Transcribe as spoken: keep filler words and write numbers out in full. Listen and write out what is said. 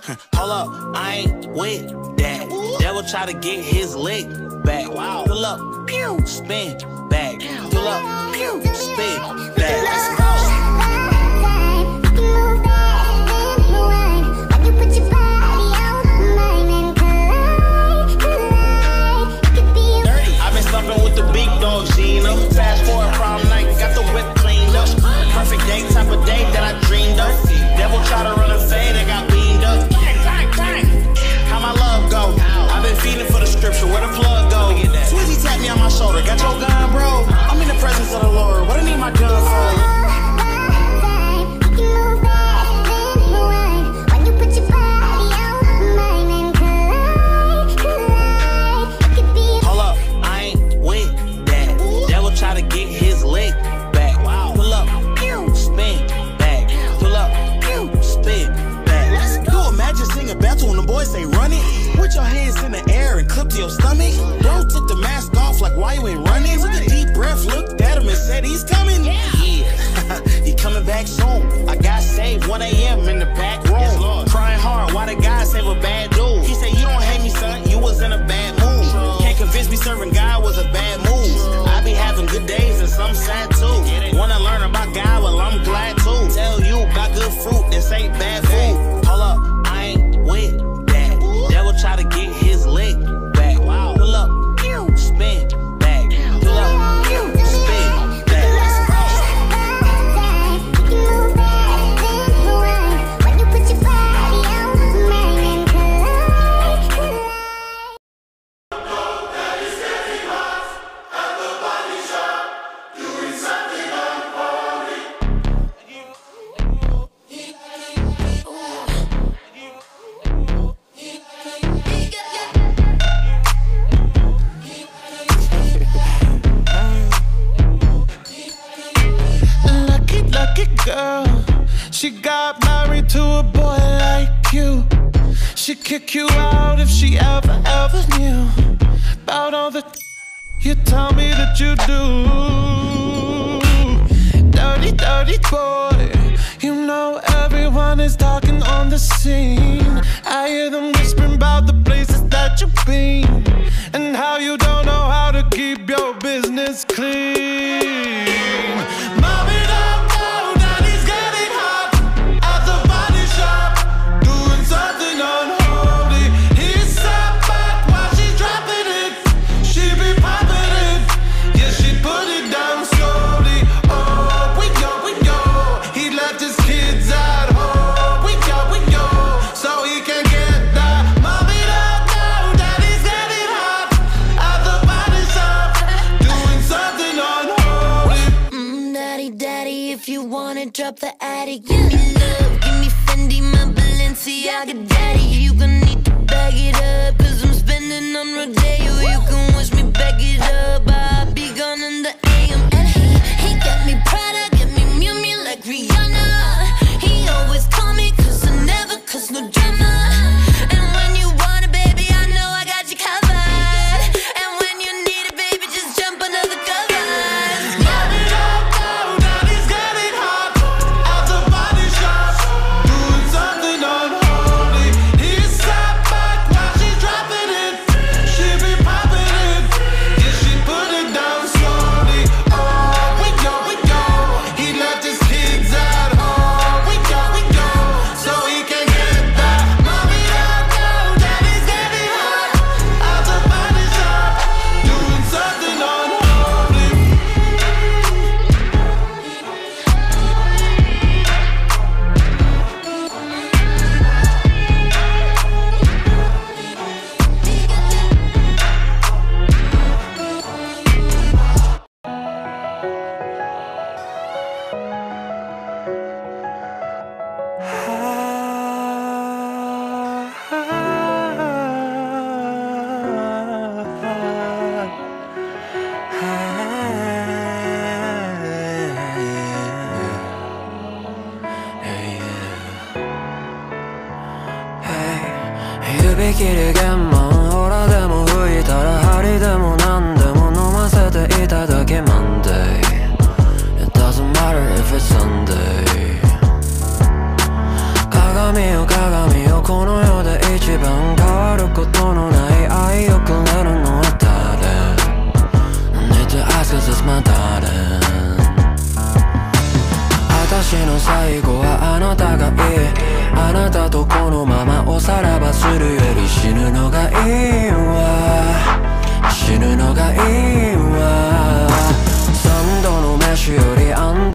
Hold up, I ain't with that. Devil try to get his lick back. Pull up, pew, spin back. Pull up, pew, spin back. Let's go. With the big dog Gina. Fast forward prom night, got the whip cleaned up. Perfect day, type of day that I dreamed of. Devil try to run a fade, I got beamed up. How my love go? I've been feeding for the scripture, where the plug go? Swizzy tapped me on my shoulder, got your gun, bro. I'm in the presence of the Lord, what I need my gun for? Try to get his leg back. Pull up, pew, spin back. Pull up, pew, spin back. You imagine singing battle when the boys say run it? Put your hands in the air and clip to your stomach. Bro took the mask off like why you ain't running? Took a deep breath, looked at him and said he's coming. Yeah, he coming back soon. I got saved one A M in the back room. Crying hard, why the guy save a bad dude? He said you don't hate me son, you was in a bad mood. Can't convince me serving God was a bad move. I be having good days and some sad too. Wanna learn about God, well I'm glad to. Tell you about good fruit, this ain't bad food. Hold up, I ain't with that. Devil try to get his leg back. Pull up, pew, spin back. Pull up, pew, spin back. Girl, she got married to a boy like you. She'd kick you out if she ever, ever knew about all the you tell me that you do. Dirty, dirty boy. You know everyone is talking on the scene. I hear them whispering about the places that you've been and how you don't know how to keep your business clean. Mommy, don't go. Drop the attic, give me love, give me Fendi, my Balenciaga daddy. You gon' need to bag it up, cause I'm spending on Rodeo. You can wish me back it up, I'll be gone in the A M. And he, he got me Prada, get me Miu Miu like Rihanna. He always call me cause I never cause no drama. And when you want it, baby, I know I got you covered. And when you need it, baby, just jump under the covers. It doesn't matter if it's Sunday. 鏡よ鏡よここの世で一番変わることのない愛をくれるのは誰？ Need to ask is this my darling。 私の最後はあなたがいい。あなたとこのままおさらばするより死ぬのがいいわ。死ぬのがいいわ。三度の飯よりあん